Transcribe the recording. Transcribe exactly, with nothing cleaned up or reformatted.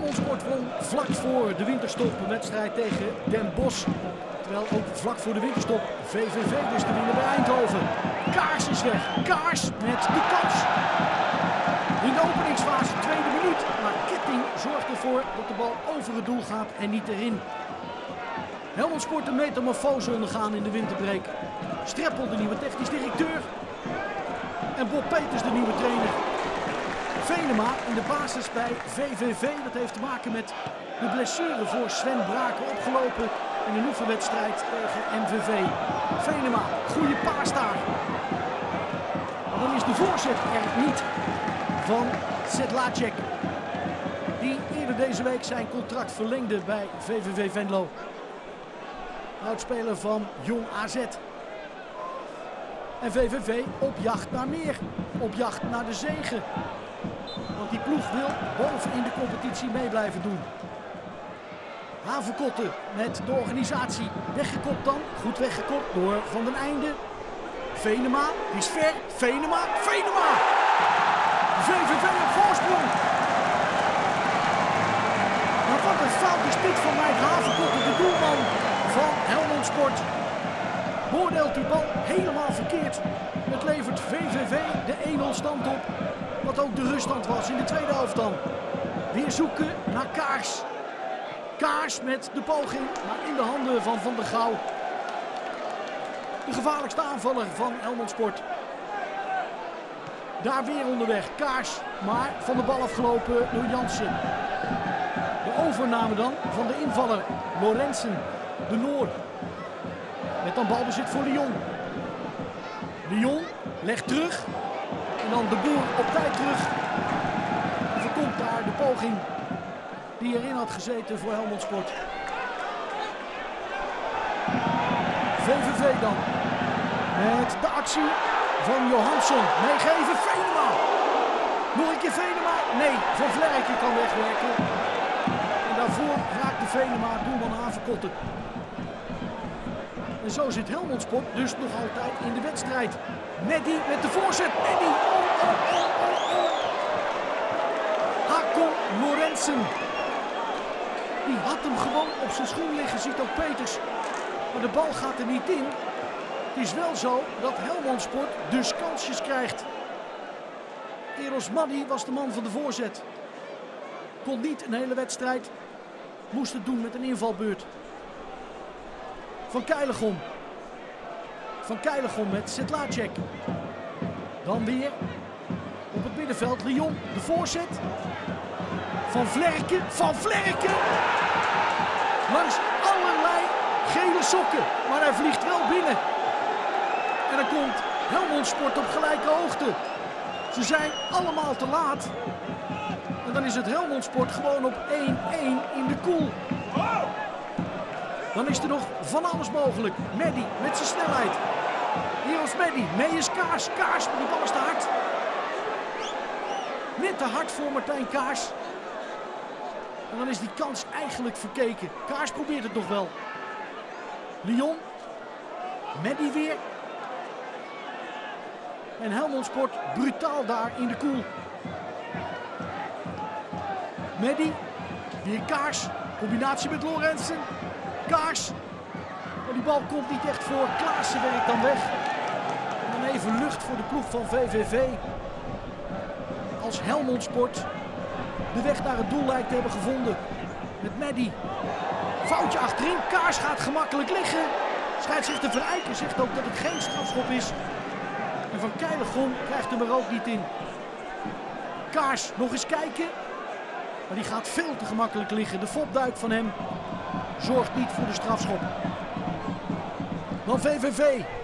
Helmond Sport won vlak voor de winterstop een wedstrijd tegen Den Bosch. Terwijl ook vlak voor de winterstop V V V dus te winnen bij Eindhoven. Kaars is weg. Kaars met de kans. In de openingsfase, tweede minuut. Maar Ketting zorgt ervoor dat de bal over het doel gaat en niet erin. Helmond Sport een metamorfose ondergaan in de winterbreak. Streppel de nieuwe technisch directeur. En Bob Peters de nieuwe trainer. Venema in de basis bij V V V. Dat heeft te maken met de blessure voor Sven Braken opgelopen in een oefenwedstrijd tegen M V V. Venema, goede paas daar. Maar dan is de voorzet er niet van Sedlacek. Die eerder deze week zijn contract verlengde bij V V V Venlo. Oudspeler van Jong A Z. En V V V op jacht naar meer. Op jacht naar de zege. Want die ploeg wil boven in de competitie mee blijven doen. Havenkotten met de organisatie. Weggekopt dan. Goed weggekopt door Van den Einde. Venema. Die is ver. Venema. Venema. V V V op voorsprong. Maar wat een fout is dit van Mike Havenkotten, de doelman van Helmond Sport. Beoordeelt die bal helemaal verkeerd. Het levert V V V de één nul stand op. Wat ook de ruststand was in de tweede helft dan. Weer zoeken naar Kaars. Kaars met de poging, maar in de handen van Van der Gouw. De gevaarlijkste aanvaller van Helmond Sport. Daar weer onderweg. Kaars, maar van de bal afgelopen door Jansen. De overname dan van de invaller Lorenzen, de Noor. Met dan balbezit voor Lyon. Lyon legt terug. En dan de Boer op tijd terug. En voorkomt daar de poging die erin had gezeten voor Helmond Sport. V V V dan. Met de actie van Johansson. Meegeven, Venema. Nog een keer Venema. Nee, Van Vlerken kan wegwerken. En daarvoor raakte Venema doelman Havenkotten. En zo zit Helmond Sport dus nog altijd in de wedstrijd. Neddy met de voorzet. Neddy. Oh, oh, oh, oh, oh. Hakon Lorenzen. Die had hem gewoon op zijn schoen liggen, ziet ook Peters. Maar de bal gaat er niet in. Het is wel zo dat Helmond Sport dus kansjes krijgt. Eros Maddy was de man van de voorzet. Kon niet een hele wedstrijd. Moest het doen met een invalbeurt. Van Keilegom. Van Keilegom met Sedlacek. Dan weer op het middenveld Lyon. De voorzet. Van Vlerken. Van Vlerken. Langs allerlei gele sokken. Maar hij vliegt wel binnen. En dan komt Helmond Sport op gelijke hoogte. Ze zijn allemaal te laat. En dan is het Helmond Sport gewoon op één één in de koel. Dan is er nog van alles mogelijk. Meddy met zijn snelheid. Hier is Meddy. Mee is Kaars. Kaars, maar die bal is te hard. Net te hard voor Martijn Kaars. En dan is die kans eigenlijk verkeken. Kaars probeert het nog wel. Lyon. Meddy weer. En Helmond Sport brutaal daar in de koel. Meddy. Weer Kaars. Combinatie met Lorenzen. Kaars. Maar die bal komt niet echt voor. Klaassen werkt dan weg. En dan even lucht voor de ploeg van V V V. Als Helmond Sport de weg naar het doel lijkt te hebben gevonden. Met Meddy. Foutje achterin. Kaars gaat gemakkelijk liggen. Scheidsrechter Verijken zegt ook dat het geen strafschop is. En Van Keilegom krijgt hem er ook niet in. Kaars nog eens kijken. Maar die gaat veel te gemakkelijk liggen. De fopduik van hem zorgt niet voor de strafschop. Dan V V V.